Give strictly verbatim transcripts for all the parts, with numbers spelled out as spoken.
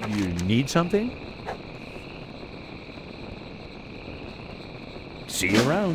You need something? See you around.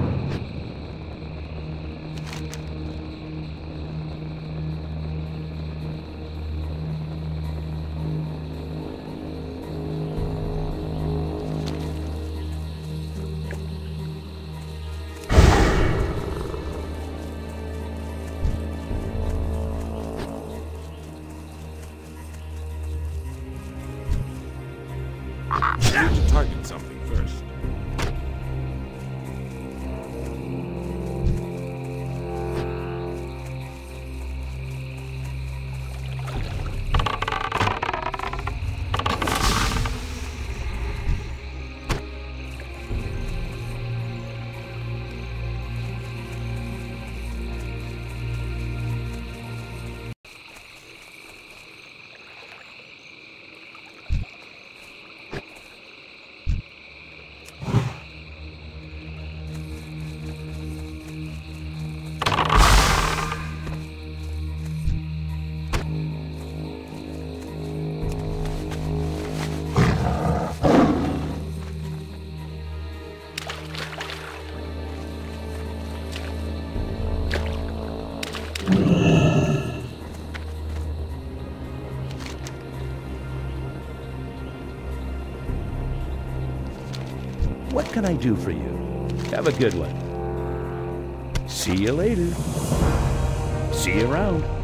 I need to target something first. What can I do for you? Have a good one. See you later. See you around.